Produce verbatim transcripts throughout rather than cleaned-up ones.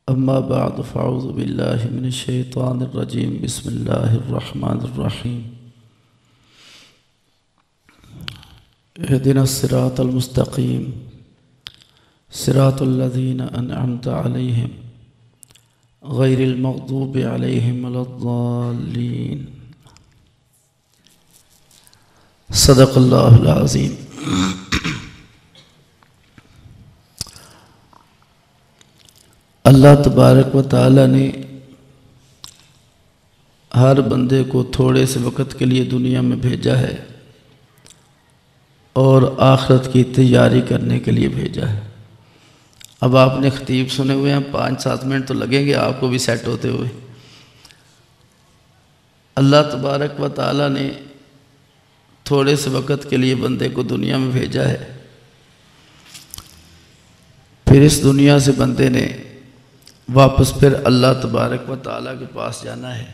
अम्मा बाद फ़अऊज़ु बिल्लाहि मिनश्शैतानिर्रजीम बिस्मिल्लाहिर्रहमानिर्रहीम इहदिनस सिरातल मुस्तक़ीम सिरातल लज़ीना अनअमता अलैहिम गैरिल मग़दूबि अलैहिम वलद्दाल्लीन। सदक़ल्लाहुल अज़ीम। अल्लाह तबारक व तआला ने हर बंदे को थोड़े से वक़्त के लिए दुनिया में भेजा है और आखिरत की तैयारी करने के लिए भेजा है। अब आपने ख़तीब सुने हुए हैं, पाँच सात मिनट तो लगेंगे आपको भी सेट होते हुए। अल्लाह तबारक व तआला ने थोड़े से वक़्त के लिए बंदे को दुनिया में भेजा है, फिर इस दुनिया से बंदे ने वापस फिर अल्लाह तबारक व तआला के पास जाना है।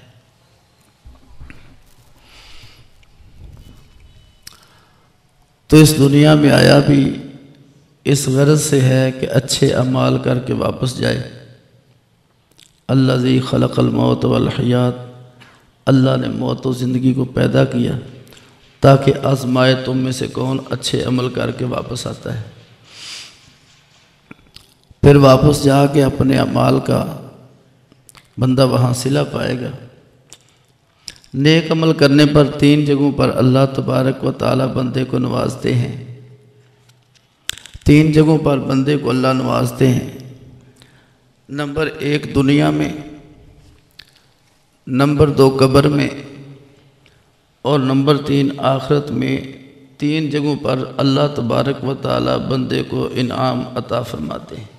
तो इस दुनिया में आया भी इस गरज से है कि अच्छे अमाल करके वापस जाए। अल्लाज़ी खलक़ल मौत वल हयात, अल्लाह ने मौत और ज़िंदगी को पैदा किया ताकि आज़माए तुम में से कौन अच्छे अमल करके वापस आता है। फिर वापस जाके अपने अमाल का बंदा वहाँ सिला पाएगा। नेक अमल करने पर तीन जगहों पर अल्लाह तबारक व तआला बंदे को नवाजते हैं। तीन जगहों पर बंदे को अल्लाह नवाजते हैं। नंबर एक दुनिया में, नंबर दो कब्र में और नंबर तीन आखिरत में। तीन जगहों पर अल्लाह तबारक व तआला बंदे को इनाम अता फरमाते हैं।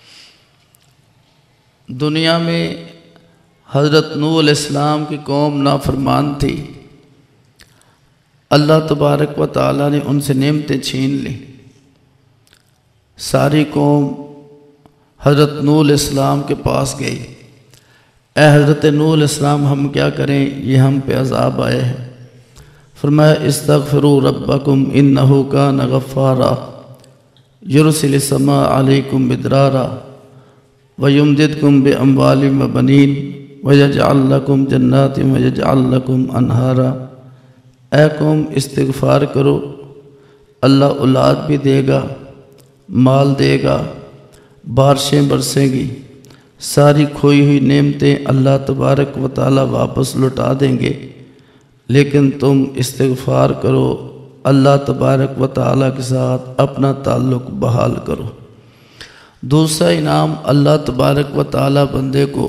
दुनिया में हज़रत नूह अलैहिस्सलाम की कौम नाफरमान थी। अल्लाह तबारक व तआला ने उनसे नेमतें छीन ली। सारी कौम हज़रत नूह अलैहिस्सलाम के पास गई, ए हज़रत नूह अलैहिस्सलाम हम क्या करें, ये हम पे अज़ाब आए हैं। फरमाया इस्तग़फ़िरू रब्बकुम इन्नहु कान गफ़्फ़ारा युरसिलिस समा अलैकुम मिदरारा वयुमदिदकुम बिअम्वालिन व बनीन वयजअल लकुम जन्नातिन वयजअल लकुम अनहारा। ऐ कौम इस्तिग़फ़ार करो, अल्लाह औलाद भी देगा, माल देगा, बारिशें बरसेंगी, सारी खोई हुई नेमतें अल्लाह तबारक व तआला वापस लौटा देंगे। लेकिन तुम इस्तिग़फ़ार करो, अल्लाह तबारक व तआला के साथ अपना ताल्लुक़ बहाल करो। दूसरा इनाम अल्लाह तबारक व तआला बंदे को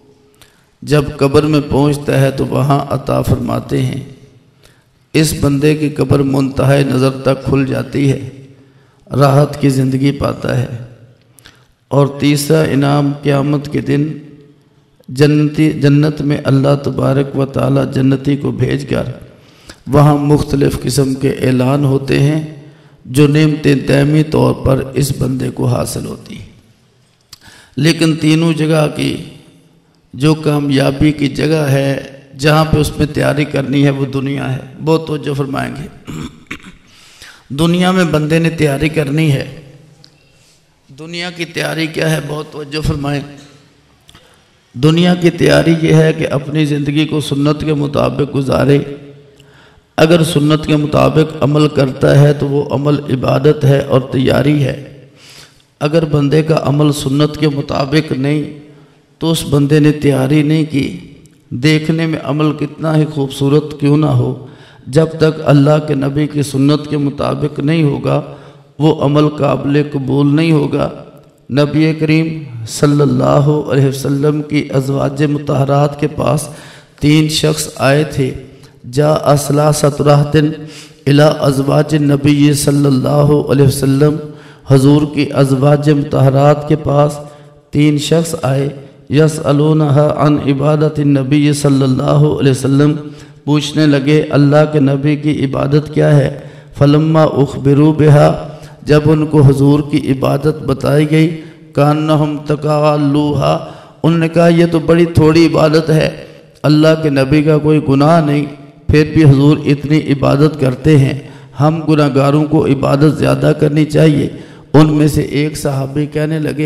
जब कब्र में पहुंचता है तो वहाँ अता फरमाते हैं। इस बंदे की कब्र मुंतहा नज़र तक खुल जाती है, राहत की ज़िंदगी पाता है। और तीसरा इनाम क़यामत के दिन जन्नती जन्नत में अल्लाह तबारक व तआला जन्नती को भेजकर वहाँ मुख्तलिफ़ किस्म के ऐलान होते हैं जो नेमतें दायमी तौर पर इस बंदे को हासिल होती हैं। लेकिन तीनों जगह की जो कामयाबी की जगह है जहाँ पे उसमें तैयारी करनी है वो दुनिया है। बहुत तवज्जो फरमाएंगे। दुनिया में बंदे ने तैयारी करनी है। दुनिया की तैयारी क्या है, बहुत तवज्जो फरमाएं। दुनिया की तैयारी ये है कि अपनी ज़िंदगी को सुन्नत के मुताबिक गुजारे। अगर सुन्नत के मुताबिक अमल करता है तो वो अमल इबादत है और तैयारी है। अगर बंदे का अमल सुन्नत के मुताबिक नहीं तो उस बंदे ने तैयारी नहीं की। देखने में अमल कितना ही खूबसूरत क्यों ना हो, जब तक अल्लाह के नबी की सुन्नत के मुताबिक नहीं होगा वो अमल काबिल कबूल नहीं होगा। नबी करीम सल्लल्लाहु अलैहि वसल्लम की अज़वाज मुतहरात के पास तीन शख्स आए थे। जा असला सतराहतिन इला अज़वाज नबी सल्लल्लाहु अलैहि वसल्लम, हजूर की अज़वाज मुतहरात के पास तीन शख्स आए। यसअलूनहा अन इबादत नबी सल्लल्लाहु अलैहि वसल्लम, पूछने लगे अल्लाह के नबी की इबादत क्या है। फलम्मा उखबिरू बिहा, जब उनको हजूर की इबादत बताई गई, कान्नहुम तकालूहा, उन्होंने कहा यह तो बड़ी थोड़ी इबादत है, अल्लाह के नबी का कोई गुनाह नहीं, फिर भी हुजूर इतनी इबादत करते हैं, हम गुनाहगारों को इबादत ज़्यादा करनी चाहिए। उनमें से एक सहाबी कहने लगे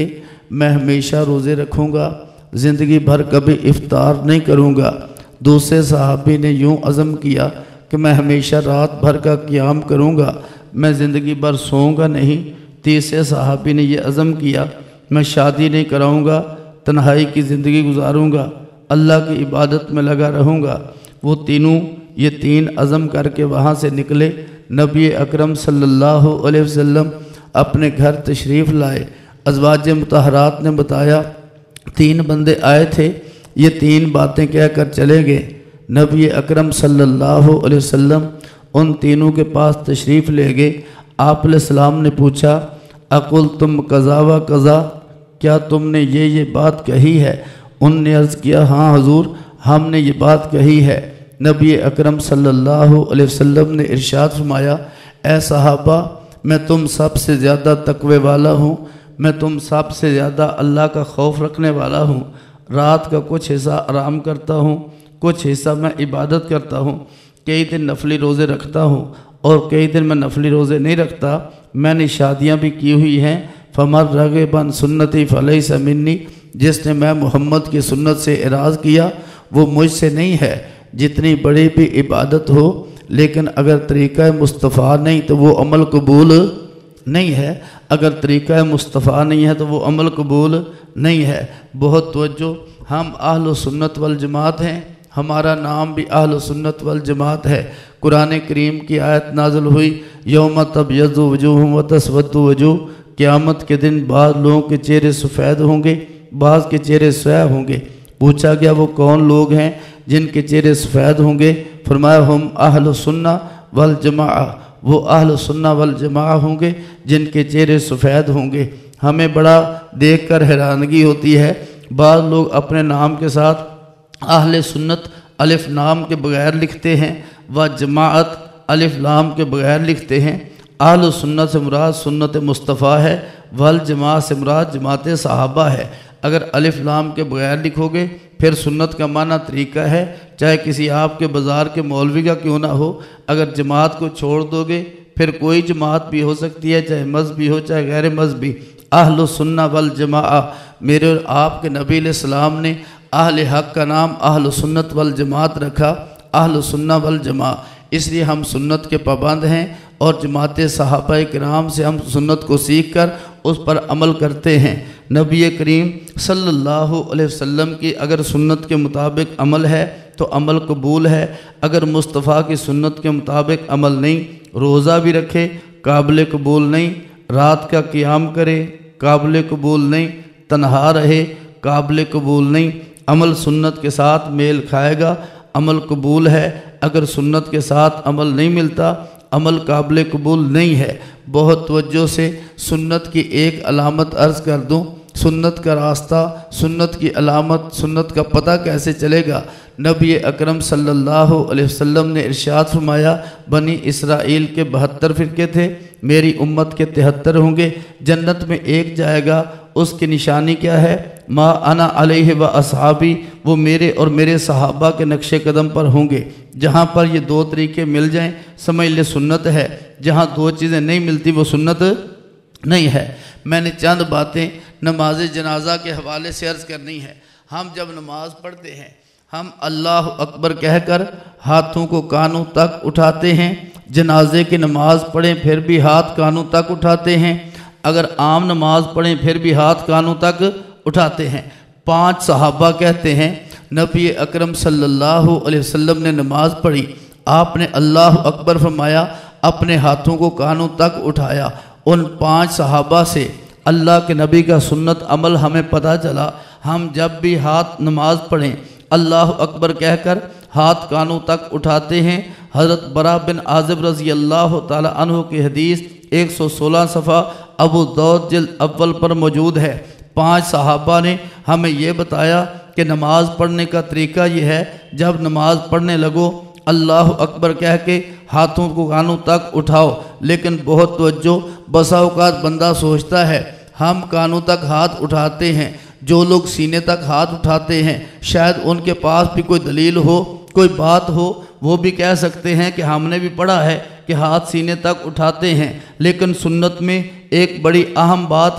मैं हमेशा रोज़े रखूँगा, ज़िंदगी भर कभी इफ्तार नहीं करूँगा। दूसरे सहाबी ने यूँ अज़म किया कि मैं हमेशा रात भर का क़ियाम करूँगा, मैं ज़िंदगी भर सोऊंगा नहीं। तीसरे सहाबी ने यह अज़म किया मैं शादी नहीं कराऊँगा, तन्हाई की ज़िंदगी गुजारूँगा, अल्लाह की इबादत में लगा रहूँगा। वो तीनों ये तीन अज़म करके वहाँ से निकले। नबी अकरम सल्लल्लाहु अलैहि वसल्लम अपने घर तशरीफ़ लाए। अज़वाज मुतहरात ने बताया तीन बंदे आए थे, ये तीन बातें कह कर चले गए। नबी अकरम सल्लल्लाहु अलैहि वसल्लम उन तीनों के पास तशरीफ़ ले गए। आप अलैहिस्सलाम ने पूछा अकुल तुम कज़ा व कज़ा, क्या तुमने ये ये बात कही है? उनने अर्ज़ किया हाँ हुज़ूर, हमने ये बात कही है। नबी अकरम सल्लल्लाहु अलैहि वसल्लम ने इरशाद फरमाया ए सहाबा, मैं तुम सब से ज़्यादा तकवे वाला हूँ, मैं तुम सब से ज़्यादा अल्लाह का खौफ रखने वाला हूँ। रात का कुछ हिस्सा आराम करता हूँ, कुछ हिस्सा मैं इबादत करता हूँ। कई दिन नफली रोज़े रखता हूँ और कई दिन मैं नफली रोज़े नहीं रखता। मैंने शादियाँ भी की हुई हैं। फमर रग़िबन सुन्नती फलैसा मिन्नी, जिसने मैं मोहम्मद की सुन्नत से इराज़ किया वो मुझसे नहीं है। जितनी बड़ी भी इबादत हो लेकिन अगर तरीक़ा मुस्तफ़ा नहीं तो वो अमल कबूल नहीं है। अगर तरीक़ा मुस्तफ़ा नहीं है तो वो अमल कबूल नहीं है। बहुत तवज्जो, हम अहल सुन्नत वल जमात हैं, हमारा नाम भी अहल सुन्नत वल जमात है। कुरान करीम की आयत नाज़िल हुई यौम तबयज़्ज़ु वजूह व तस्वद्दु वजूह, क़यामत के दिन बाद लोगों के चेहरे सफ़ेद होंगे, बाज़ के चेहरे स्याह होंगे। पूछा गया वो कौन लोग हैं जिनके चेहरे सफ़ेद होंगे? फरमाया हम अहल सुन्ना वल जमाआ, वो अहल सुन्ना वल जमाआ होंगे जिनके चेहरे सफ़ेद होंगे। हमें बड़ा देखकर हैरानगी होती है, बाज़ लोग अपने नाम के साथ अहले सुन्नत अलिफ नाम के बगैर लिखते हैं व जमाअत अलिफ लाम के बगैर लिखते हैं। अहल सुन्नत से मुराद सुन्नत मुस्तफ़ा है, वल जमात से मुराद जमात सहाबा है। अगर अलिफ लाम के बगैर लिखोगे फिर सुन्नत का माना तरीका है, चाहे किसी आपके बाज़ार के मौलवी का क्यों ना हो। अगर जमात को छोड़ दोगे फिर कोई जमात भी हो सकती है, चाहे मज़हबी हो चाहे गैर मज़हबी। अहल सुन्ना वल जमाआ, मेरे और आपके नबी अलैहिस्सलाम ने अहले हक़ का नाम अहल सुन्नत वल जमात रखा, अहल सुन्ना वल जमा। इसलिए हम सुन्नत के पाबंद हैं और जमात सहाबा किराम से हम सुन्नत को सीख कर उस पर अमल करते हैं। नबी करीम सल्लल्लाहु अलैहि वसल्लम की अगर सुन्नत के मुताबिक अमल है तो अमल कबूल है, अगर मुस्तफ़ा की सुन्नत के मुताबिक अमल नहीं, रोज़ा भी रखे काबिल कबूल नहीं, रात का क़ियाम करे काबिल कबूल नहीं, तन्हा रहे काबिल कबूल नहीं। अमल सुन्नत के साथ मेल खाएगा, अमल कबूल है। अगर सुन्नत के साथ अमल नहीं मिलता, अमल काबिल कबूल नहीं है। बहुत तवज्जो से सुन्नत की एक अलामत अर्ज़ कर दूँ, सुन्नत का रास्ता, सुन्नत की अलामत, सुन्नत का पता कैसे चलेगा? नबी अकरम सल्लल्लाहु अलैहि वसल्लम ने इरशाद फरमाया बनी इसराइल के बहत्तर फ़िरके थे, मेरी उम्मत के तिहत्तर होंगे, जन्नत में एक जाएगा। उसकी निशानी क्या है? मा अना अलैहि व असहाबी, वो मेरे और मेरे सहाबा के नक्शे कदम पर होंगे। जहाँ पर ये दो तरीके मिल जाएं समझ ले सुन्नत है, जहाँ दो चीज़ें नहीं मिलती वो सुन्नत नहीं है। मैंने चंद बातें नमाज जनाजा के हवाले से अर्ज़ करनी है। हम जब नमाज पढ़ते हैं हम अल्लाह अकबर कहकर हाथों को कानों तक उठाते हैं। जनाजे की नमाज पढ़ें फिर भी हाथ कानों तक उठाते हैं। अगर आम नमाज पढ़ें फिर भी हाथ कानों तक उठाते हैं। पांच सहाबा कहते हैं नबी अकरम सल्लल्लाहु अलैहि वसल्लम ने नमाज पढ़ी, आपने अल्लाह अकबर फरमाया, अपने हाथों को कानों तक उठाया। उन पांच सहाबा से अल्लाह के नबी का सुन्नत अमल हमें पता चला। हम जब भी हाथ नमाज पढ़ें अल्लाह अकबर कहकर हाथ कानों तक उठाते हैं। हज़रत बरा बिन आज़िब रज़ी अल्लाह ताला अन्हु की हदीस एक सौ सोलह सफ़ा अबू दाऊद जिल्द अव्वल पर मौजूद है। पांच सहाबा ने हमें ये बताया कि नमाज पढ़ने का तरीका ये है, जब नमाज पढ़ने लगो अल्लाह अकबर कह के हाथों को कानों तक उठाओ। लेकिन बहुत तवज्जो, बसा औकात बंदा सोचता है हम कानों तक हाथ उठाते हैं, जो लोग सीने तक हाथ उठाते हैं शायद उनके पास भी कोई दलील हो, कोई बात हो, वो भी कह सकते हैं कि हमने भी पढ़ा है कि हाथ सीने तक उठाते हैं। लेकिन सुन्नत में एक बड़ी अहम बात है,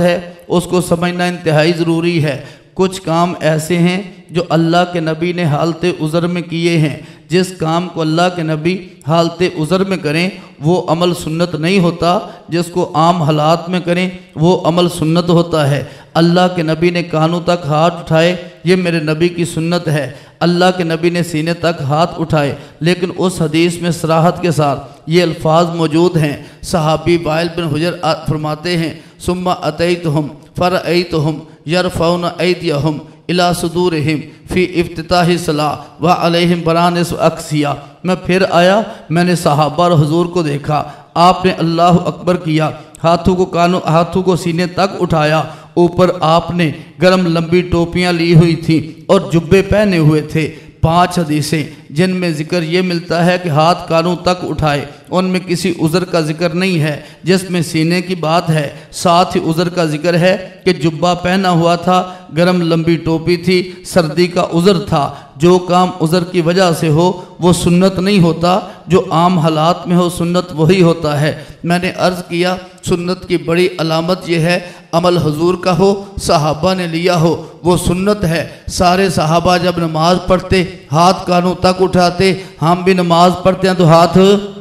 उसको समझना इंतहाई ज़रूरी है। कुछ काम ऐसे हैं जो अल्लाह के नबी ने हालत उज़र में किए हैं। जिस काम को अल्लाह के नबी हालत उज़र में करें वो अमल सुन्नत नहीं होता, जिसको आम हालात में करें वो अमल सुन्नत होता है। अल्लाह के नबी ने कानों तक हाथ उठाए, ये मेरे नबी की सुन्नत है। अल्लाह के नबी ने सीने तक हाथ उठाए, लेकिन उस हदीस में सराहत के साथ ये अल्फाज मौजूद हैं। सहाबी वाइल बिन हुजर फरमाते हैं, सुम्मा अतैतुहुम फरअयतुहुम यरफ़ऊन ऐदियहुम इला सुदूरिहिम फ़ी इफ्तिताहि सलाह व अलैहिम बरानिस अक्सिया। मैं फिर आया, मैंने सहाबा और हुजूर को देखा, आपने अल्लाह अकबर किया, हाथों को कानों हाथों को सीने तक उठाया, ऊपर आपने गर्म लंबी टोपियां ली हुई थी और जुब्बे पहने हुए थे। पांच हदीसें जिनमें ज़िक्र ये मिलता है कि हाथ कानों तक उठाए, उनमें किसी उज़र का जिक्र नहीं है जिसमें सीने की बात है। साथ ही उज़र का जिक्र है कि जुब्बा पहना हुआ था, गर्म लंबी टोपी थी, सर्दी का उज़र था। जो काम उज़र की वजह से हो वो सुन्नत नहीं होता, जो आम हालात में हो सुन्नत वही होता है। मैंने अर्ज़ किया सुन्नत की बड़ी अलामत यह है अमल हुजूर का हो, सहाबा ने लिया हो, वो सुन्नत है। सारे सहाबा जब नमाज पढ़ते हाथ कानों तक उठाते, हम भी नमाज पढ़ते हैं तो हाथ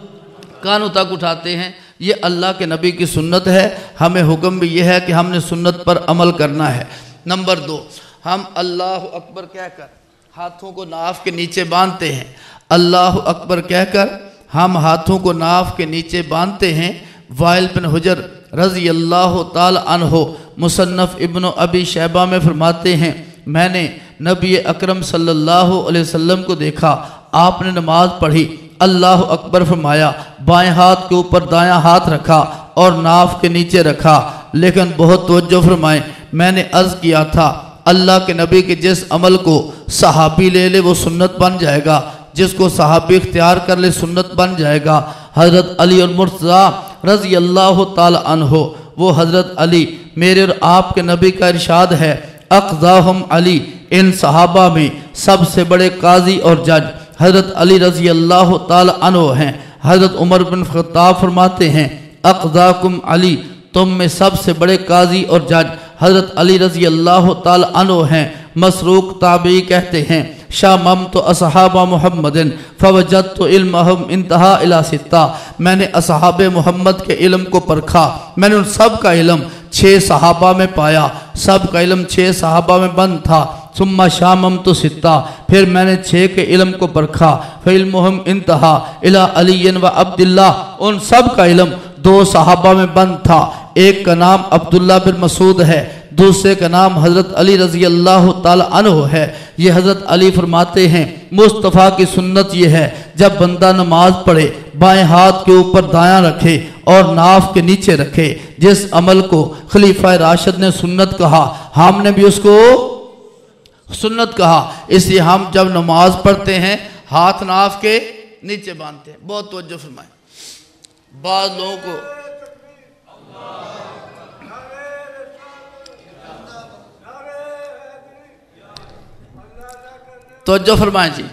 कानों तक उठाते हैं। ये अल्लाह के नबी की सुन्नत है। हमें हुक्म भी यह है कि हमने सुन्नत पर अमल करना है। नंबर दो, हम अल्लाह अकबर कहकर हाथों को नाफ के नीचे बांधते हैं। अल्लाह अकबर कहकर हम हाथों को नाफ के नीचे बांधते हैं। वाइल बिन हुजर रज़ी अल्लाह ताला अन्हो मुसन्नफ़ इब्न अबी शैबा में फरमाते हैं, मैंने नबी अकरम सल्लल्लाहु अलैहि वसल्लम को देखा, आपने नमाज पढ़ी, अल्लाह अकबर फरमाया, बाएं हाथ के ऊपर दायां हाथ रखा और नाफ के नीचे रखा। लेकिन बहुत तवज्जो फरमाएं, मैंने अर्ज़ किया था अल्लाह के नबी के जिस अमल को सहाबी ले ले वो सुन्नत बन जाएगा, जिसको सहाबी इख्तियार कर ले सुन्नत बन जाएगा। हज़रत अली और मुर्तज़ा रज़ी अल्लाह ताला अन्हो, वो हज़रत अली मेरे और आपके नबी का इरशाद है, अक़ज़ाहुम अली, इन सहाबा में सबसे बड़े काजी और जज हज़रत अली रज़ी अल्लाह ताला अन्हो हैं। हज़रत उमर बिन ख़त्ताब फरमाते हैं, अक़ज़ाकुम अली, तुम में सबसे बड़े काजी और जज हज़रत अली रज़ी अल्लाह ताला अन्हो हैं। मसरूक ताबी कहते हैं, शामम तो असहाबा मुहम्मदिन फवजत तो इल्महम इंतहा इला सित्ता, मैंने असहाबे मोहम्मद के इल्म को परखा, मैंने उन सब का इल्म छः सहाबा में पाया, सब का इल्म छः सहाबा में बंद था। सुम्मा शामम तो सित्ता, फिर मैंने छः के इल्म को परखा, फ़िल्मुहम इंतहा इला अलीन व अब्दुल्ला, उन सब का इल्म दो सहाबा में बंद था। एक का नाम अब्दुल्ला बिन मसूद है, दूसरे का नाम हज़रत अली रज़ी अल्लाह ताला अन्हु है। ये हज़रत अली फरमाते हैं, मुस्तफ़ा की सुन्नत ये है जब बंदा नमाज पढ़े बाएं हाथ के ऊपर दायां रखे और नाफ के नीचे रखे। जिस अमल को खलीफा राशिद ने सुन्नत कहा, हमने भी उसको सुन्नत कहा। इसलिए हम जब नमाज पढ़ते हैं हाथ नाफ के नीचे बांधते हैं। बहुत तवज्जो फरमाएं। बाद लोगों को तवज्जो फरमाएं जी,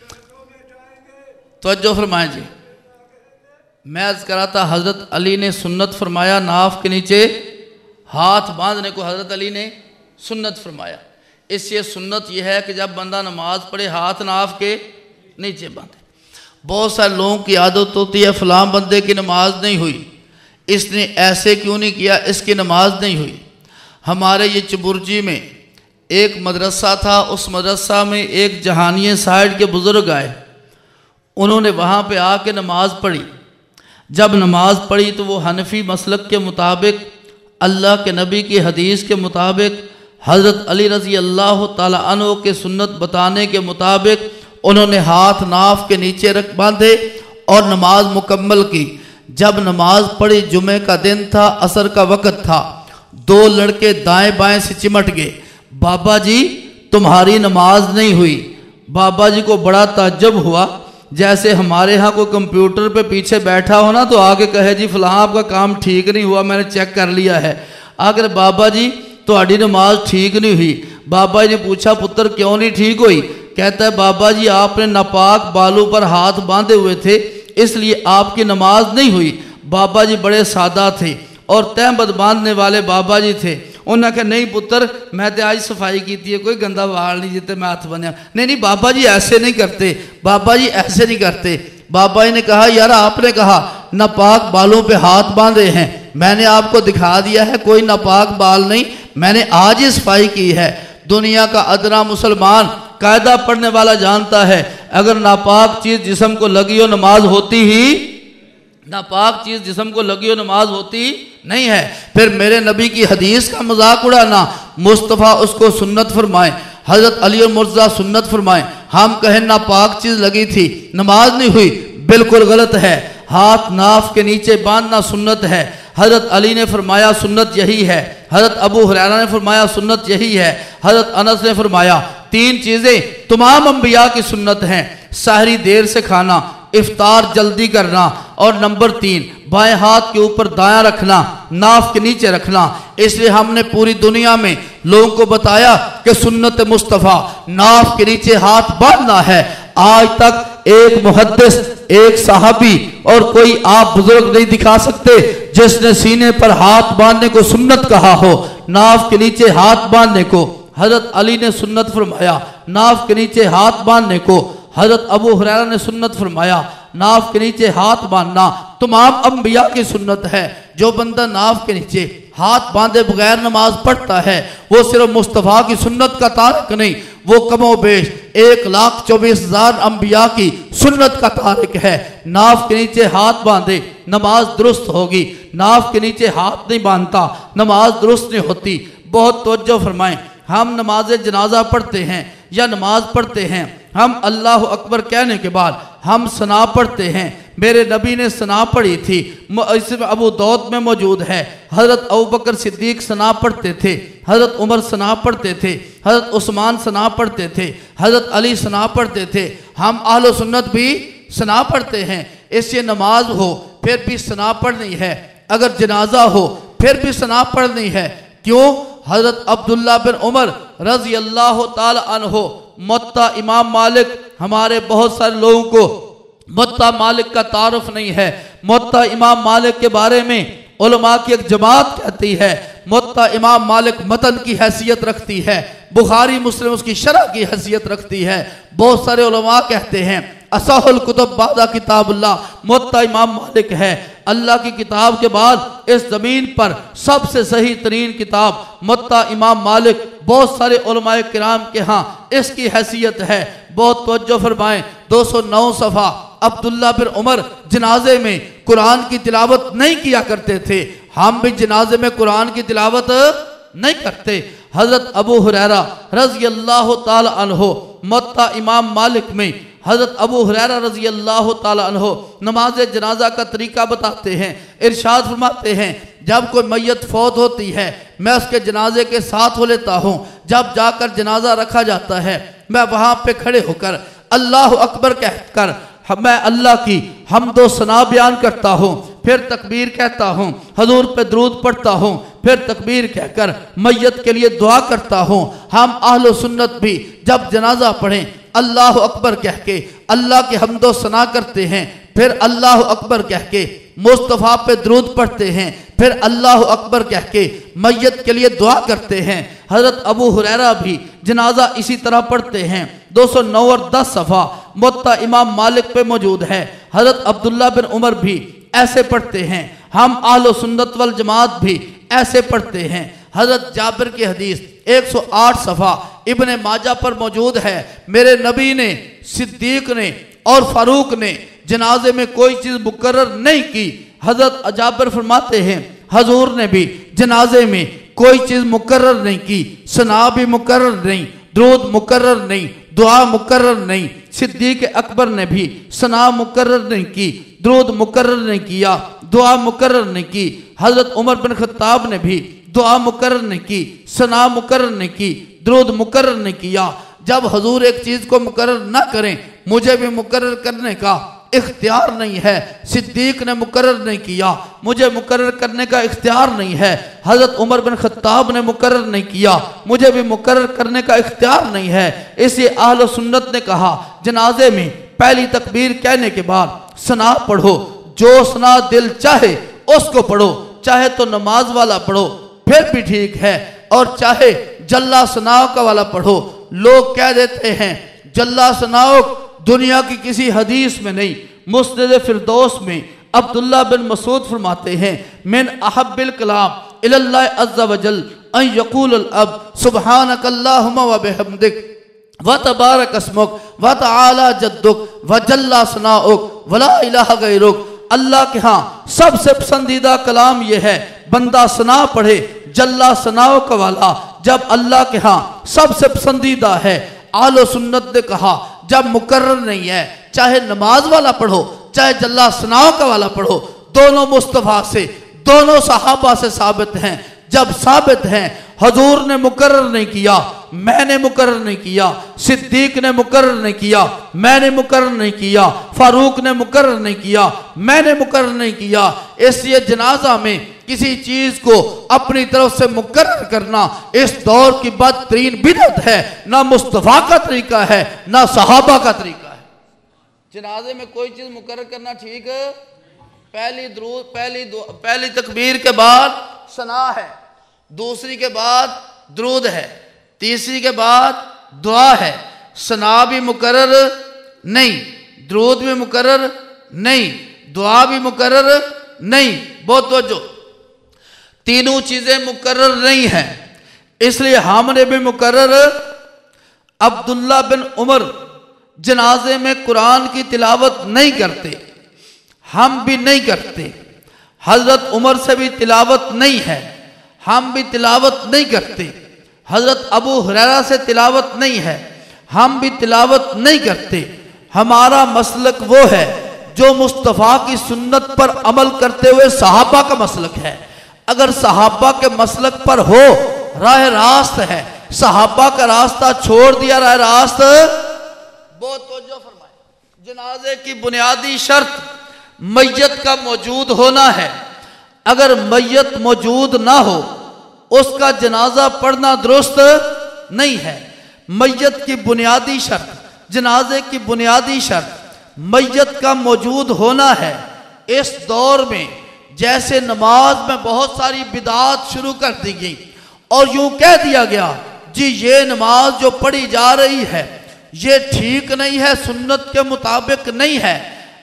तवज्जो फरमाएं जी। मैं अर्ज़ करा था हज़रत अली ने सुन्नत फरमाया, नाफ के नीचे हाथ बांधने को हज़रत अली ने सुन्नत फरमाया। इससे सुन्नत यह है कि जब बंदा नमाज पढ़े हाथ नाफ के नीचे बांधे। बहुत सारे लोगों की आदत होती है, फ़लाँ बंदे की नमाज नहीं हुई, इसने ऐसे क्यों नहीं किया, इसकी नमाज नहीं हुई। हमारे ये चबुर्जी में एक मदरसा था, उस मदरसा में एक जहानिया साइड के बुज़ुर्ग आए, उन्होंने वहाँ पे आके नमाज पढ़ी। जब नमाज पढ़ी तो वो हनफी मसलक के मुताबिक, अल्लाह के नबी की हदीस के मुताबिक, हज़रत अली रज़ी अल्लाह ताला अन्हु के सुन्नत बताने के मुताबिक उन्होंने हाथ नाफ के नीचे रख बांधे और नमाज मुकम्मल की। जब नमाज पढ़ी, जुमे का दिन था, असर का वक़्त था, दो लड़के दाएं बाएं से चिमट गए, बाबा जी तुम्हारी नमाज नहीं हुई। बाबा जी को बड़ा ताज्जुब हुआ, जैसे हमारे यहाँ कोई कंप्यूटर पे पीछे बैठा हो ना तो आगे कहे जी फलां आपका काम ठीक नहीं हुआ, मैंने चेक कर लिया है। अगर बाबा जी तुम्हारी नमाज ठीक नहीं हुई। बाबा जी ने पूछा पुत्र क्यों नहीं ठीक हुई? कहता है बाबा जी आपने नापाक बालों पर हाथ बांधे हुए थे इसलिए आपकी नमाज नहीं हुई। बाबा जी बड़े सादा थे और तहमद बांधने वाले बाबा जी थे। उन्हें कहा नहीं पुत्र मैं तो आज सफाई की है, कोई गंदा वाल नहीं जिते मैं हाथ बनिया। नहीं नहीं बाबा जी ऐसे नहीं करते, बाबा जी ऐसे नहीं करते। बाबा जी ने कहा यार आपने कहा नापाक बालों पे हाथ बांधे हैं, मैंने आपको दिखा दिया है कोई नापाक बाल नहीं, मैंने आज ही सफाई की है। दुनिया का अदना मुसलमान कायदा पढ़ने वाला जानता है अगर नापाक चीज जिस्म को लगी हो नमाज होती ही, नापाक चीज जिस्म को लगी हो नमाज होती नहीं है। फिर मेरे नबी की हदीस का मजाक उड़ाना, मुस्तफ़ा उसको सुन्नत फरमाए, हजरत अली और मुर्जा सुन्नत फरमाए, हम कहें नापाक चीज लगी थी नमाज नहीं हुई, बिल्कुल गलत है। हाथ नाफ के नीचे बांधना सुन्नत है, हजरत अली ने फरमाया सुन्नत यही है, हजरत अबू हुरैरा ने फरमाया सुन्नत यही है, हजरत अनस ने फरमाया तीन चीजें तमाम अंबिया की सुन्नत हैं, सहरी देर से खाना, इफ्तार जल्दी करना और नंबर तीन बाएं हाथ के ऊपर दायां रखना, नाफ के नीचे रखना। इसलिए हमने पूरी दुनिया में लोगों को बताया कि सुन्नत मुस्तफ़ा नाफ के नीचे हाथ बांधना है। आज तक एक मुहद्दिस, एक साहबी और कोई आप बुजुर्ग नहीं दिखा सकते जिसने सीने पर हाथ बांधने को सुन्नत कहा हो। नाफ के नीचे हाथ बांधने को हजरत अली ने सुन्नत फरमाया, नाफ के नीचे हाथ बांधने को हजरत अबू हुरैरा ने सुन्नत फरमाया। नाफ के नीचे हाथ बांधना तमाम अंबिया की सुन्नत है। जो बंदा नाफ के नीचे हाथ बांधे बगैर नमाज पढ़ता है वो सिर्फ मुस्तफ़ा की सुन्नत का तारक नहीं, वो कमो बेश एक लाख चौबीस हजार अंबिया की सुन्नत का तारक है। नाफ के नीचे हाथ बांधे नमाज दुरुस्त होगी, नाफ के नीचे हाथ नहीं बांधता नमाज दुरुस्त नहीं होती। बहुत तवज्जो फरमाएं, हम नमाज जनाजा पढ़ते हैं या नमाज पढ़ते हैं, हम अल्लाह अकबर कहने के बाद हम सना पढ़ते हैं। मेरे नबी ने सना पढ़ी थी, इसमें अबू दाऊद में मौजूद है। हज़रत अबू बकर सिद्दीक सना पढ़ते थे, हज़रत उमर सना पढ़ते थे, हज़रत उस्मान सना पढ़ते थे, हज़रत अली सना पढ़ते थे। हम अहले सुन्नत भी सना पढ़ते हैं। इससे नमाज हो फिर भी सना पढ़नी है, अगर जनाजा हो फिर भी सना पढ़नी है। क्यों? हज़रत अब्दुल्ला बिन उमर रज़ी अल्लाह ताला अन्हो, मुत्ता इमाम मालिक, हमारे बहुत सारे लोगों को मुत्ता मालिक का तारुफ नहीं है। मुत्ता इमाम मालिक के बारे में उलमा की एक जमात कहती है मुत्ता इमाम मालिक मतन की हैसियत रखती है, बुखारी मुस्लिम उसकी शरह की हैसियत रखती है। बहुत सारे उलमा कहते हैं असहुल कुतुब बादा किताबुल्लाह, मुत्ता इमाम मालिक है अल्लाह की किताब के बाद इस जमीन पर सबसे सही तरीन किताब मुत्ता इमाम मालिक। बहुत सारे उलमाए किराम के यहाँ इसकी हैसियत है। बहुत तवज्जो फरमाएं, दो सौ नौ सफ़ा। अब्दुल्ला बिन उमर जनाजे में कुरान की तिलावत नहीं किया करते थे, हम भी जनाजे में कुरान की तिलावत नहीं करते। हज़रत अबू हुरैरा रज़ी अल्लाह ताला अन्हो मुत्ता इमाम मालिक में हज़रत अबू हुरैरा रज़ी अल्लाह ताला अन्हो नमाज जनाजा का तरीका बताते हैं। इरशाद फरमाते हैं जब कोई मैयत फौत होती है मैं उसके जनाजे के साथ हो लेता हूँ। जब जाकर जनाजा रखा जाता है मैं वहाँ पे खड़े होकर अल्लाह अकबर कहकर मैं अल्लाह की हमदो सना बयान करता हूँ, फिर तकबीर कहता हूँ, हजूर पे दरूद पढ़ता हूँ, फिर तकबीर कहकर मैयत के लिए दुआ करता हूँ। हम अहले सुन्नत भी जब जनाजा पढ़ें अल्लाह अकबर कह के अल्लाह के हमदो सना करते हैं, फिर अल्लाह अकबर कह के मुस्तफ़ा पे दरूद पढ़ते हैं, फिर अल्लाह अकबर कह के मैयत के लिए दुआ करते हैं। हज़रत अबू हुरैरा भी जनाजा इसी तरह पढ़ते हैं। दो सौ नौ और दस सफ़ा मुत्ता इमाम मालिक पे मौजूद है। हज़रत अब्दुल्ला बिन उमर भी ऐसे पढ़ते हैं। हम अहले सुन्नत वल जमात भी ऐसे पढ़ते हैं। हज़रत जाबिर की हदीस एक सौ आठ सफ़ा इब्ने माजा पर मौजूद है। मेरे नबी ने, सिद्दीक ने और फारूक ने जनाजे में कोई चीज़ मुकर्रर नहीं की। हज़रत जाबिर फरमाते हैं हजूर ने भी जनाजे में कोई चीज़ मुकर्रर नहीं की, सना भी मुकर्रर नहीं, दरूद मुकर्रर नहीं, दुआ मुकर्रर नहीं। सिद्दीक अकबर ने भी सना मुकर्रर नहीं की, दरूद मुकर्रर नहीं किया, दुआ मुकर्रर नहीं की। हज़रत उमर बिन खत्ताब ने भी दुआ मुकर्रर नहीं की, सना मुकर्रर नहीं की, दरूद मुकर्रर नहीं किया। जब हजूर एक चीज़ को मुकर्रर न करें मुझे भी मुकर्रर करने का इख्तियार नहीं है। सिद्दीक ने मुकर्रर नहीं किया, मुझे मुकर्रर करने का इख्तियार नहीं है। हज़रत उमर बिन खत्ताब ने मुकर्रर नहीं किया, मुझे भी मुकर्रर करने का इख्तियार नहीं है। इसे अहले सुन्नत ने कहा जनाजे में पहली तकबीर कहने के बाद सना पढ़ो, जो सना दिल चाहे उसको पढ़ो, चाहे तो नमाज वाला पढ़ो फिर भी ठीक है। और चाहे जल्ला सनाओ का वाला पढ़ो। लोग कह देते हैं जल्ला सनाओ दुनिया की किसी हदीस में नहीं। मुस्नद फिरदौस में अब्दुल्ला बिन मसूद फरमाते हैं मिन अहब्बिल कलाम इलल्लाह अज़्ज़ा वजल अन यक़ूल अल अब सुब्हानक अल्लाहुम्मा व बिहम्दिक व तबारक अस्मुक व तआला जद्दुक व जल्ला सनाउक व ला इलाहा गैरुक। अल्लाह के यहाँ सबसे पसंदीदा कलाम यह है बंदा सना पढ़े जल्ला सनाओ का वाला। जब अल्लाह के यहाँ सबसे पसंदीदा है, आलो सुन्नत ने कहा जब मुकर्रर नहीं है, चाहे नमाज वाला पढ़ो चाहे जल्ला सनाओ का वाला पढ़ो, दोनों मुस्तफ़ा से दोनों सहाबा से साबित हैं। जब साबित हैं, हजूर ने मुकर्रर नहीं किया, मैंने मुकर्रर नहीं किया, सिद्दीक ने मुकर्रर नहीं किया, मैंने मुकर्रर नहीं किया, फारूक ने मुकर्रर नहीं किया, मैंने मुकर्रर नहीं किया। इसलिए जनाजा में किसी चीज को अपनी तरफ से मुकर्रर करना इस दौर की बदतरीन बिदअत है। ना मुस्तफा का तरीका है ना सहाबा का तरीका है। जनाजे में कोई चीज मुकर्रर करना ठीक है। पहली दुरूद पहली पहली तकबीर के बाद सना है, दूसरी के बाद दुरूद है, तीसरी के बाद दुआ है। सना भी मुकर्रर नहीं, दुरूद भी मुकर्रर नहीं, दुआ भी मुकर्रर नहीं। बहुत तवज्जो, तीनों चीजें मुकर्रर नहीं हैं। इसलिए हमने भी मुकर्रर अब्दुल्ला बिन उमर जनाजे में कुरान की तिलावत नहीं करते, हम भी नहीं करते। हजरत उमर से भी तिलावत नहीं है, हम भी तिलावत नहीं करते। हजरत अबू हुरैरा से तिलावत नहीं है, हम भी तिलावत नहीं करते। हमारा मसलक वो है जो मुस्तफ़ा की सुन्नत पर अमल करते हुए सहाबा का मसलक है। अगर सहाबा के मसलक पर हो, राह रास्त है, सहाबा का रास्ता छोड़ दिया राह रास्त, बहुत तवज्जो फरमाए। जनाजे की बुनियादी शर्त मैयत का मौजूद होना है। अगर मैयत मौजूद ना हो उसका जनाजा पढ़ना दुरुस्त नहीं है। मैयत की बुनियादी शर्त, जनाजे की बुनियादी शर्त मैयत का मौजूद होना है। इस दौर में जैसे नमाज में बहुत सारी बिदात शुरू कर दी गई और यूं कह दिया गया जी ये नमाज जो पढ़ी जा रही है ये ठीक नहीं है, सुन्नत के मुताबिक नहीं है।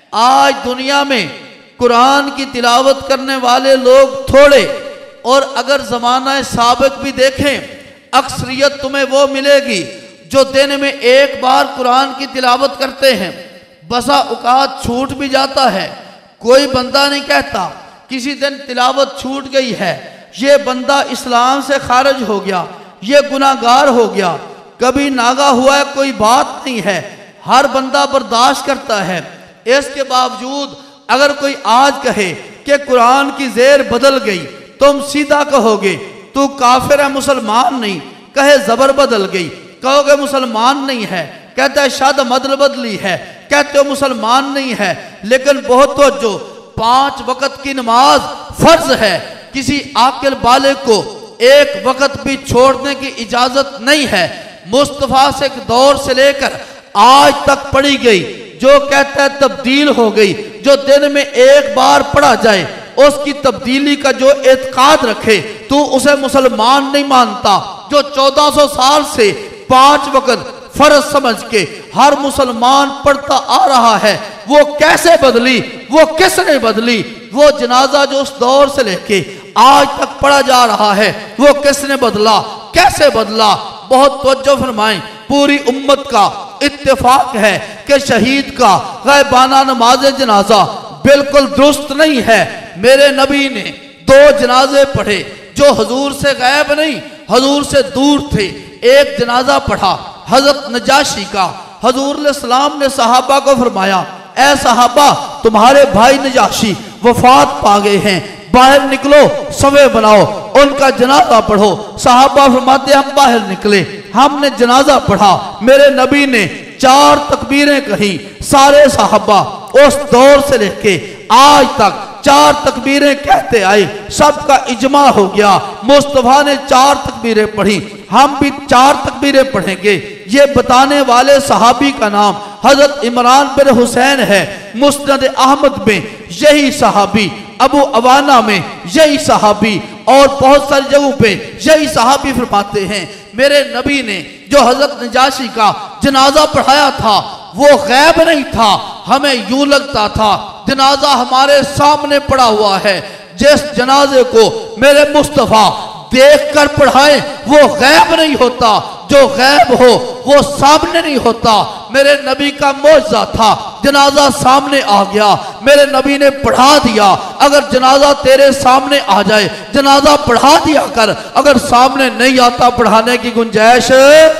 आज दुनिया में कुरान की तिलावत करने वाले लोग थोड़े, और अगर ज़माना साबिक भी देखें अक्सरियत तुम्हें वो मिलेगी जो दिन में एक बार कुरान की तिलावत करते हैं। बसा औकात छूट भी जाता है, कोई बंदा नहीं कहता किसी दिन तिलावत छूट गई है, ये बंदा इस्लाम से खारिज हो गया, ये गुनाहगार हो गया। कभी नागा हुआ है कोई बात नहीं है, हर बंदा बर्दाश्त करता है। इसके बावजूद अगर कोई आज कहे कि कुरान की जेर बदल गई, तुम सीधा कहोगे तू काफिर है, मुसलमान नहीं। कहे जबर बदल गई, कहोगे मुसलमान नहीं है। कहता है शाद मदल बदली है, कहते हो मुसलमान नहीं है। लेकिन बहुत तवज्जो, पांच वक्त की नमाज फर्ज है। किसी आकिल बाले को एक वक्त भी छोड़ने की इजाजत नहीं है। मुस्तफा से दौर से लेकर आज तक पढ़ी गई, जो कहता है तब्दील हो गई, जो दिन में एक बार पढ़ा जाए उसकी तब्दीली का जो एतकाद रखे तू उसे मुसलमान नहीं मानता। जो चौदह सौ साल से पांच वक्त फर्ज समझ के हर मुसलमान पढ़ता आ रहा है, वो कैसे बदली, वो किसने बदली? वो जनाजा जो उस दौर से लेके आज तक पढ़ा जा रहा है वो किसने बदला, कैसे बदला? बहुत तवज्जो फरमाएं। पूरी उम्मत का इत्तेफाक है कि शहीद का गैबाना नमाज जनाजा बिल्कुल दुरुस्त नहीं है। मेरे नबी ने दो जनाजे पढ़े जो हजूर से गैब नहीं, हजूर से दूर थे। एक जनाजा पढ़ा हजरत नजाशी का। हजूर सलाम ने सहाबा को फरमाया, ऐ सहाबा तुम्हारे भाई नजाशी वफात पा गए हैं, बाहर निकलो, सवे बनाओ, उनका जनाजा पढ़ो। सहाबा फरमाते हम बाहर निकले, हमने जनाजा पढ़ा। मेरे नबी ने चार तकबीरें कही। सारे सहाबा उस दौर से लेके आज तक चार तकबीरें कहते आए, सबका इजमा हो गया। मुस्तफा ने चार तकबीरें पढ़ी, हम भी चार तकबीरें पढ़ेंगे। ये बताने वाले सहाबी का नाम हजरत इमरान बिन हुसैन है। मुस्नद अहमद में यही सहाबी, अबू अवाना में यही सहाबी और बहुत सारी जगहों पे यही सहाबी फरमाते हैं, मेरे नबी ने जो हजरत नजाशी का जनाजा पढ़ाया था वो गैब नहीं था, हमें यूं लगता था जनाजा हमारे सामने पड़ा हुआ है। जिस जनाजे को मेरे मुस्तफ़ा देख कर पढ़ाए वो गैब नहीं होता, जो गैब हो वो सामने नहीं होता। मेरे नबी का मौजज़ा था, जनाजा सामने आ गया, मेरे नबी ने पढ़ा दिया। अगर जनाजा तेरे सामने आ जाए, जनाजा पढ़ा दिया कर, अगर सामने नहीं आता पढ़ाने की गुंजाइश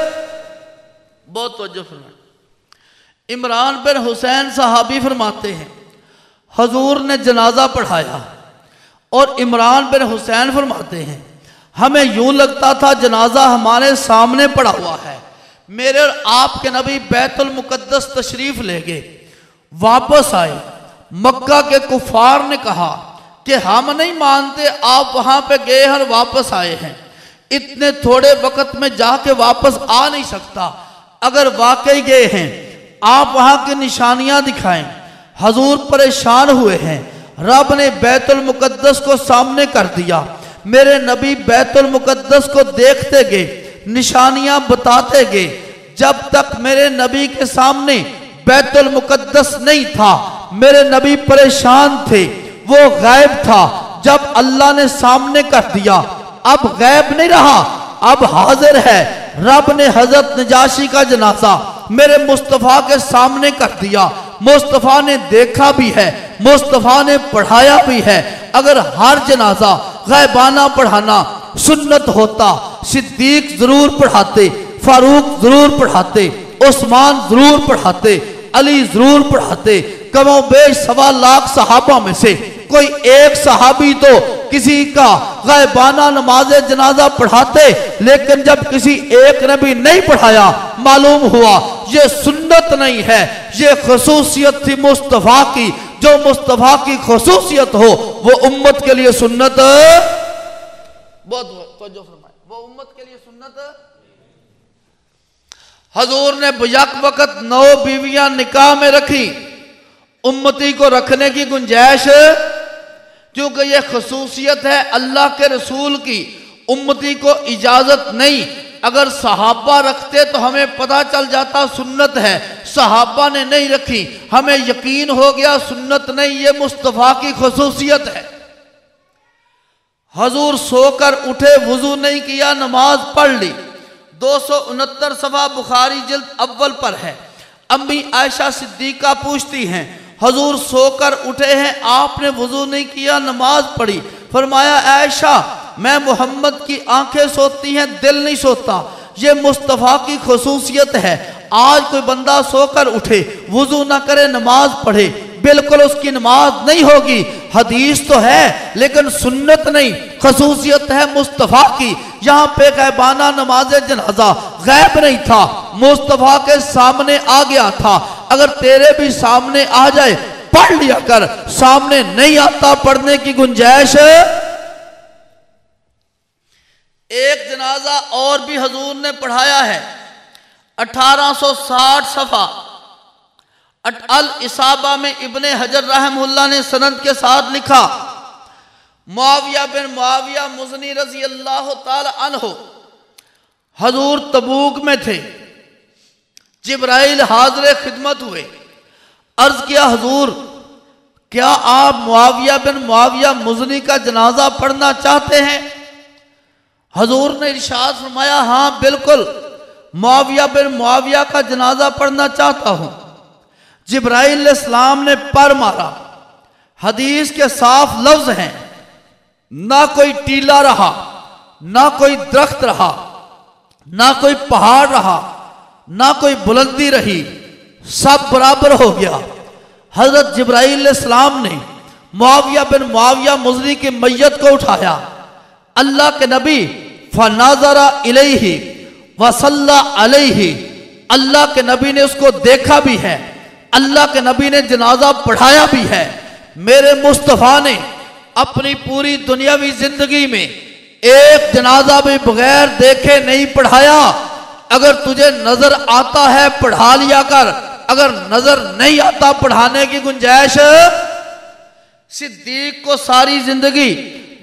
बहुत तवज्जो फरमाए। इमरान बिन हुसैन सहाबी फरमाते हैं हजूर ने जनाजा पढ़ाया और इमरान बिन हुसैन फरमाते हैं हमें यूं लगता था जनाजा हमारे सामने पड़ा हुआ है। मेरे और आपके नबी बैतुल मुकद्दस तशरीफ ले गए, वापस आए। मक्का के कुफार ने कहा कि हम नहीं मानते आप वहां पे गए और वापस आए हैं, इतने थोड़े वक्त में जाके वापस आ नहीं सकता। अगर वाकई गए हैं आप वहां की निशानियां दिखाएं। हजूर परेशान हुए हैं, रब ने बैतुल मुकद्दस को सामने कर दिया। मेरे नबी बैतुल मुकद्दस को देखते गए, निशानियां बताते गए, जब तक मेरे नबी के सामने बैतुल मुकद्दस नहीं था। मेरे नबी परेशान थे, वो गैब था। जब अल्लाह ने सामने कर दिया, अब गैब नहीं रहा, अब हाजिर है। रब ने हजरत नजाशी का जनाजा मेरे मुस्तफ़ा के सामने कर दिया। मुस्तफ़ा ने देखा भी है, मुस्तफ़ा ने पढ़ाया भी है। अगर हर जनाजा गैबाना पढ़ाना सुन्नत होता, सिद्दीक जरूर पढ़ाते, फारूक जरूर पढ़ाते, उस्मान जरूर पढ़ाते, अली जरूर पढ़ाते। कमो बेश सवा लाख सहाबा में से कोई एक सहाबी तो किसी का गैबाना नमाज जनाजा पढ़ाते, लेकिन जब किसी एक ने भी नहीं पढ़ाया, मालूम हुआ ये सुन्नत नहीं है, ये खसूसियत थी मुस्तफ़ा की। जो मुस्तफ़ा की खसूसियत हो वो उम्मत के लिए सुन्नत, बहुत वो उम्मत के लिए सुन्नत। हजूर ने यक वक्त नौ बीवियां निकाह में रखी, उम्मती को रखने की गुंजाइश, क्योंकि यह खसूसियत है अल्लाह के रसूल की, उम्मती को इजाजत नहीं। अगर सहाबा रखते तो हमें पता चल जाता सुन्नत है, सहाबा ने नहीं रखी, हमें यकीन हो गया सुन्नत नहीं, ये मुस्तफ़ा की खसूसियत है। हजूर सोकर उठे, वुजू नहीं किया, नमाज पढ़ ली। दो सौ उनहत्तर सफा बुखारी जिल्द अव्वल पर है। अम्मी आयशा सिद्दीका पूछती हैं हजूर सोकर उठे हैं, आपने वुजू नहीं किया, नमाज पढ़ी। फरमाया आयशा मैं मोहम्मद की आंखें सोती हैं, दिल नहीं सोता, ये मुस्तफ़ा की खसूसियत है। आज कोई बंदा सोकर उठे, वुजू ना करे, नमाज पढ़े, बिल्कुल उसकी नमाज नहीं होगी। हदीस तो है लेकिन सुन्नत नहीं, खसूसियत है मुस्तफ़ा की। यहाँ पे गैबाना नमाज जनाजा गैब नहीं था, मुस्तफ़ा के सामने आ गया था। अगर तेरे भी सामने आ जाए पढ़ लिया कर, सामने नहीं आता पढ़ने की गुंजाइश। एक जनाजा और भी हजूर ने पढ़ाया है, अठारह सौ साठ सफा अल इसाबा में इब्ने हजर रहमहुल्लाह ने सनद के साथ लिखा, मुआविया बिन मुआविया मुज़नी रज़ी अल्लाह ताला अन्हु हजूर तबूक में थे। जिब्राइल हाज़िर खिदमत हुए, अर्ज किया हजूर क्या आप मुआविया बिन मुआविया मुज़नी का जनाजा पढ़ना चाहते हैं? हजूर ने इरशाद फरमाया हाँ बिल्कुल, मुआविया बिन मुआविया का जनाजा पढ़ना चाहता हूं। जिब्राइल इस्लाम ने पर मारा, हदीस के साफ लफ्ज हैं, ना कोई टीला रहा, ना कोई दरख्त रहा, ना कोई पहाड़ रहा, ना कोई बुलंदी रही, सब बराबर हो गया। हजरत जिब्राइल इस्लाम ने मुआविया बिन मुआविया मुज़नी की मैयत को उठाया। अल्लाह के नबी फनाज़रा इलैहि वसल्ला अलैहि, अल्लाह के नबी ने उसको देखा भी है, अल्लाह के नबी ने जनाजा पढ़ाया भी है। मेरे मुस्तफ़ा ने अपनी पूरी दुनियावी जिंदगी में एक जनाजा भी बगैर देखे नहीं पढ़ाया। अगर तुझे नजर आता है पढ़ा लिया कर, अगर नजर नहीं आता पढ़ाने की गुंजाइश। सिद्दीक को सारी जिंदगी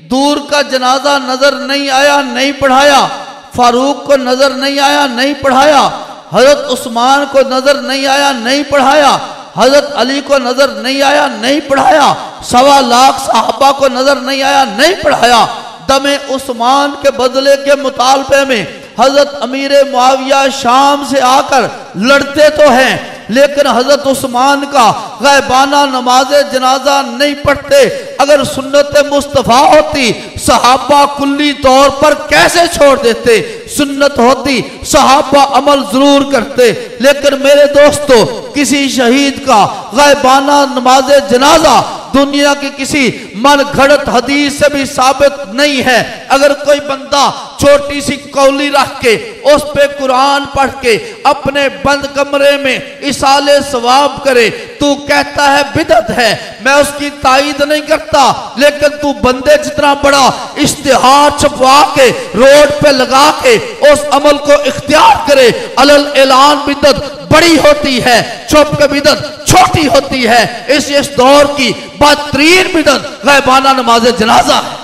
दूर का जनाजा नजर नहीं आया, नहीं पढ़ाया। फारूक को नजर नहीं आया, नहीं पढ़ाया। हजरत उस्मान को नजर नहीं आया, नहीं पढ़ाया। हजरत अली को नजर नहीं आया, नहीं पढ़ाया। सवा लाख सहाबा को नजर नहीं आया, नहीं पढ़ाया। दमे उस्मान के बदले के मुतालबे में हजरत अमीर मुआविया शाम से आकर लड़ते तो हैं, लेकिन हजरत उस्मान का गैबाना नमाज जनाजा नहीं पढ़ते। अगर सुन्नत मुस्तफ़ा होती सहाबा कुल्ली तौर पर कैसे छोड़ देते? सुन्नत होती सहाबा अमल जरूर करते। लेकिन मेरे दोस्तों, किसी शहीद का गैबाना नमाज जनाजा दुनिया की किसी मन घड़त हदीस से भी साबित नहीं है। अगर कोई बंदा छोटी सी कौली रख के उस पे कुरान पढ़ के अपने बंद कमरे में इसाले सवाब करे, तू कहता है बिदअत है, मैं उसकी तायीद नहीं करता। लेकिन तू बंदे जितना बड़ा इश्तिहार छपवा के रोड पे लगा के उस अमल को इख्तियार करे, अलल ऐलान बिदअत बड़ी होती है, छुप के बिदअत छोटी होती है। इस इस दौर की बदतरीन बिदअत गैबाना नमाज जनाजा है।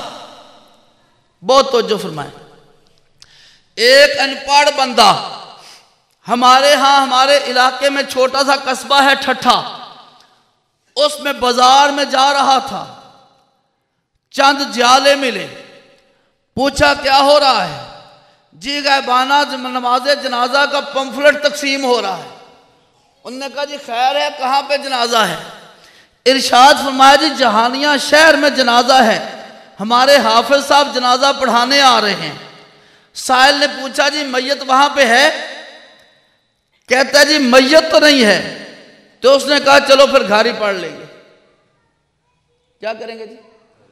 बहुत तवज्जो फरमाए। एक अनपढ़ बंदा हमारे यहां हमारे इलाके में छोटा सा कस्बा है ठट्ठा, उसमें बाजार में जा रहा था, चंद जाले मिले, पूछा क्या हो रहा है? जी गैबाना नमाज जनाजा का पंफलेट तकसीम हो रहा है। उन्होंने कहा जी खैर है, कहाँ पे जनाजा है? इरशाद फरमाया जी जहानिया शहर में जनाजा है, हमारे हाफिज साहब जनाजा पढ़ाने आ रहे हैं। साहिल ने पूछा जी मैयत वहां पे है? कहता है जी मैयत तो नहीं है। तो उसने कहा चलो फिर घारी पढ़ लेंगे। क्या करेंगे जी?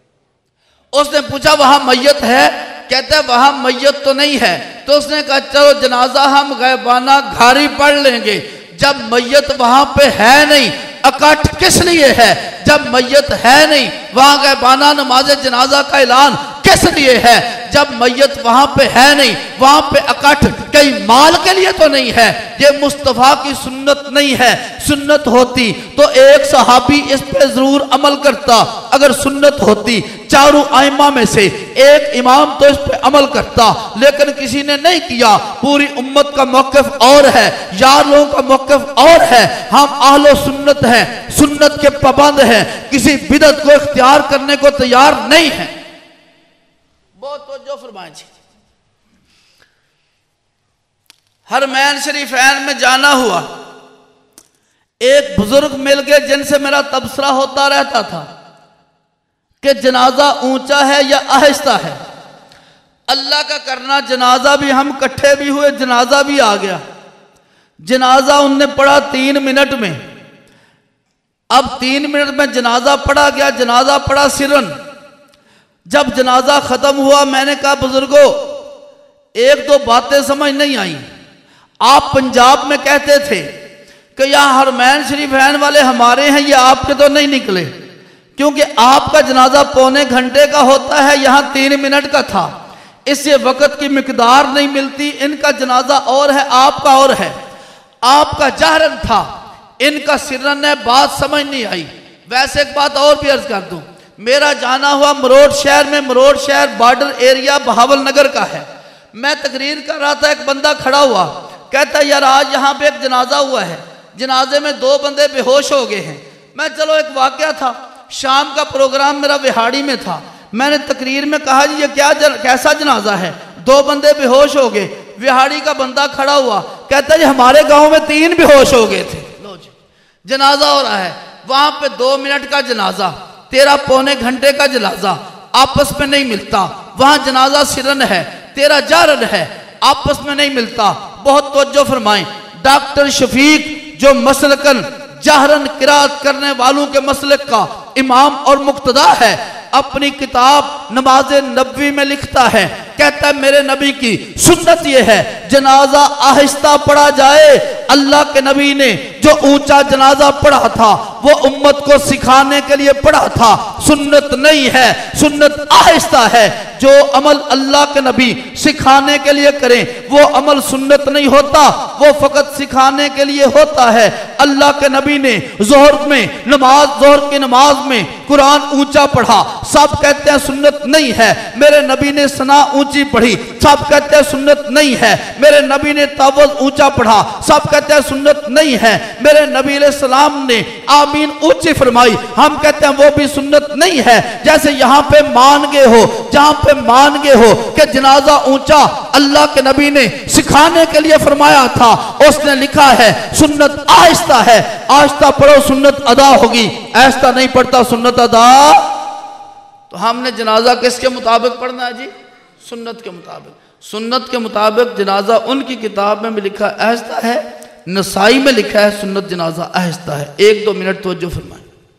उसने पूछा वहां मैयत है? कहता है वहां मैयत तो नहीं है। तो उसने कहा चलो जनाजा हम गैबाना घारी पढ़ लेंगे। जब मैयत वहां पे है नहीं, इकट्ठ किस लिए है? जब मैयत है नहीं, वहां गैबाना नमाज जनाजा का ऐलान किस लिए है? जब मैयत वहां पे है नहीं, वहां पे इकट्ठ कई माल के लिए तो नहीं है। ये मुस्तफ़ा की सुन्नत नहीं है। सुन्नत होती तो एक सहाबी इस पे जरूर अमल करता। अगर सुन्नत होती चारों आइमा में से एक इमाम तो इस पे अमल करता, लेकिन किसी ने नहीं किया। पूरी उम्मत का मौक़िफ़ और है, यार लोगों का मौक़िफ़ और है। हम अहले सुन्नत हैं, सुन्नत के पाबंद हैं, किसी बिदअत को इख्तियार करने को तैयार नहीं है। बहुत तवज्जो फरमाएं जी। हरमैन शरीफैन में जाना हुआ, एक बुजुर्ग मिल गए जिनसे मेरा तबसरा होता रहता था कि जनाजा ऊंचा है या आहिस्ता है। अल्लाह का करना जनाजा भी हम इकट्ठे भी हुए, जनाजा भी आ गया। जनाजा उनने पढ़ा तीन मिनट में। अब तीन मिनट में जनाजा पढ़ा गया, जनाजा पढ़ा सिरन। जब जनाजा खत्म हुआ मैंने कहा बुजुर्गो एक दो बातें समझ नहीं आई। आप पंजाब में कहते थे कि यहाँ हरमैन शरीफैन वाले हमारे हैं, ये आपके तो नहीं निकले, क्योंकि आपका जनाजा पौने घंटे का होता है, यहाँ तीन मिनट का था। इससे वक़्त की मिकदार नहीं मिलती। इनका जनाजा और है, आपका और है। आपका जहरन था, इनका सिरन है। बात समझ नहीं आई। वैसे एक बात और भी अर्ज कर दूं, मेरा जाना हुआ मरोड़ शहर में, मरोड़ शहर बॉर्डर एरिया बहावल नगर का है। मैं तकरीर कर रहा था, एक बंदा खड़ा हुआ, कहता यार आज यहाँ पे एक जनाजा हुआ है, जनाजे में दो बंदे बेहोश हो गए हैं। मैं चलो एक वाकया था, शाम का प्रोग्राम मेरा बिहाड़ी में था। मैंने तकरीर में कहा जी ये क्या जन, कैसा जनाजा है? दो बंदे बेहोश हो गए। बिहाड़ी का बंदा खड़ा हुआ, कहता जी हमारे गाँव में तीन बेहोश हो गए थे। लो जी जनाजा हो रहा है, वहां पे दो मिनट का जनाजा, तेरा पौने घंटे का जनाजा, आपस में नहीं मिलता। वहां जनाजा सिरन है, तेरा जारन है, आपस में नहीं मिलता। बहुत तवज्जो फरमाएं। डॉक्टर शफीक जो मसलकन जहरन किरात करने वालों के मसलक का इमाम और मुक्तदा है, अपनी किताब नमाज नबवी में लिखता है, कहता है मेरे नबी की सुन्नत यह है जनाजा आहिस्ता पढ़ा जाए। अल्लाह के नबी ने जो ऊंचा जनाजा पढ़ा था वो उम्मत को सिखाने के लिए पढ़ा था, सुन्नत नहीं है, सुन्नत आहिस्ता है। जो अमल अल्लाह के नबी सिखाने के लिए करें वो अमल सुन्नत नहीं होता, वो फ़कत सिखाने के लिए होता है। अल्लाह के नबी ने ज़ोहर में नमाज ज़ोहर की नमाज में कुरान ऊंचा पढ़ा, सब कहते हैं सुन्नत नहीं है। मेरे नबी ने सना ऊंची पढ़ी, सब कहते हैं सुन्नत नहीं है। मेरे नबी ने तावुज़ ऊंचा पढ़ा, सब कहते हैं सुन्नत नहीं है। मेरे नबी अलैहिस्सलाम ने आमीन ऊंची फरमाई, हम कहते हैं वो भी सुन्नत नहीं है। जैसे यहाँ पे मान गए हो, जहाँ पे मान गए हो कि जनाजा ऊंचा अल्लाह के नबी ने सिखाने के लिए फरमाया था, उसने लिखा है सुन्नत आहिस्ता है, आहिस्ता पढ़ो सुन्नत अदा होगी, आहिस्ता नहीं पढ़ता सुन्नत अदा। तो हमने जनाजा किसके मुताबिक पढ़ना है जी? सुन्नत के मुताबिक। सुन्नत के मुताबिक जनाजा उनकी किताब में भी लिखा आहिस्ता है, नसाई में लिखा है सुन्नत जनाजा आहिस्ता है। एक दो मिनट तवज्जो फरमाएं।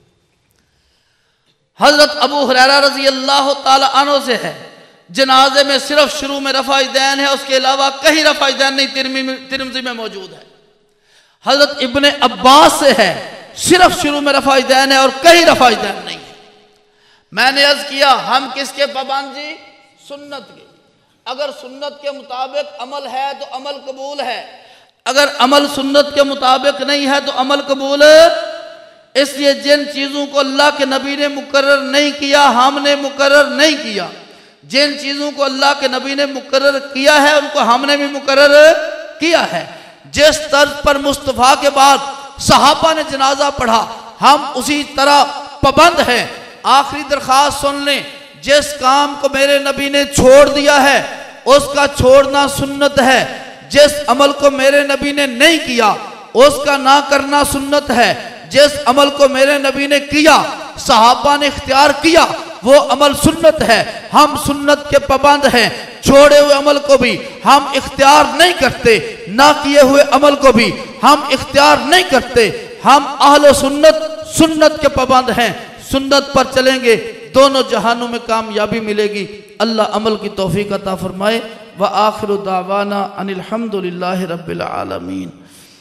हजरत अबू हुरैरा रजी अल्लाह ताला अन्हु से है, जनाजे में सिर्फ शुरू में रफ़ा दैन है, उसके अलावा कहीं रफ़ा दैन नहीं, तिरमिज़ी में मौजूद है। हजरत इब्ने अब्बास से है, सिर्फ शुरू में रफ़ा दैन है और कहीं रफ़ा दैन नहीं है। मैंने अर्ज किया हम किसके पाबंद जी? सुन्नत के। अगर सुन्नत के मुताबिक अमल है तो अमल कबूल है, अगर अमल सुन्नत के मुताबिक नहीं है तो अमल कबूल। इसलिए जिन चीज़ों को अल्लाह के नबी ने मुकर्रर नहीं किया, हमने मुकर्रर नहीं किया। जिन चीज़ों को अल्लाह के नबी ने मुकर्रर किया है उनको हमने भी मुकर्रर किया है। जिस तर्ज पर मुस्तफ़ा के बाद सहाबा ने जनाजा पढ़ा, हम उसी तरह पाबंद हैं। आखिरी दरख्वास्त सुन लें, जिस काम को मेरे नबी ने छोड़ दिया है उसका छोड़ना सुन्नत है। जिस अमल को मेरे नबी ने नहीं किया उसका ना करना सुन्नत है। जिस अमल को मेरे नबी ने किया, सहाबा ने इख्तियार किया, वो अमल सुन्नत है। हम सुन्नत के पाबंद हैं। छोड़े हुए अमल को भी हम इख्तियार नहीं करते, ना किए हुए अमल को भी हम इख्तियार नहीं करते। हम अहले सुन्नत सुन्नत के पाबंद हैं, सुन्नत पर चलेंगे, दोनों जहानों में कामयाबी मिलेगी। अल्लाह अमल की तौफीक अता फरमाए। व आखिरु दावाना अनिल हम्दुलिल्लाहि रब्बिल आलमीन।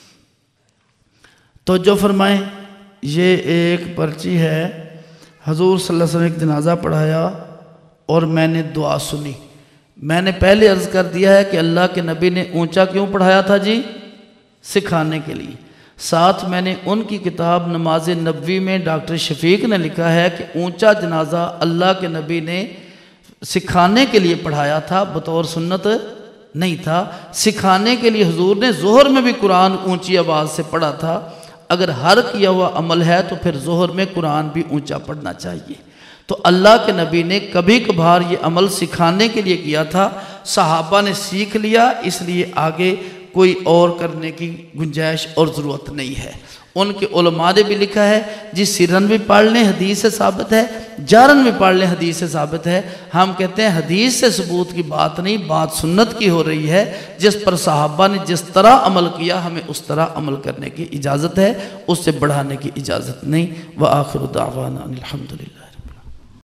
तो जो फरमाएं, ये एक पर्ची है, हजूर सल्लल्लाहु अलैहि वसल्लम ने एक जनाजा पढ़ाया और मैंने दुआ सुनी। मैंने पहले अर्ज़ कर दिया है कि अल्लाह के नबी ने ऊंचा क्यों पढ़ाया था जी? सिखाने के लिए। साथ मैंने उनकी किताब नमाज नबवी में डॉक्टर शफीक ने लिखा है कि ऊंचा जनाजा अल्लाह के नबी ने सिखाने के लिए पढ़ाया था, बतौर सुन्नत नहीं था। सिखाने के लिए हुजूर ने ज़ोहर में भी कुरान ऊंची आवाज़ से पढ़ा था। अगर हर किया हुआ अमल है तो फिर ज़ोहर में कुरान भी ऊंचा पढ़ना चाहिए। तो अल्लाह के नबी ने कभी कभार ये अमल सिखाने के लिए किया था, सहाबा ने सीख लिया, इसलिए आगे कोई और करने की गुंजाइश और ज़रूरत नहीं है। उनके उलमा ने भी लिखा है जी, सिरन भी पढ़ लें हदीस से साबित है, जारन भी पढ़ लें हदीस से साबित है। हम कहते हैं हदीस से सबूत की बात नहीं, बात सुन्नत की हो रही है। जिस पर सहाबा ने जिस तरह अमल किया हमें उस तरह अमल करने की इजाज़त है, उससे बढ़ाने की इजाज़त नहीं। व आखिरु दावाना अनिल हम्दुलिल्लाह।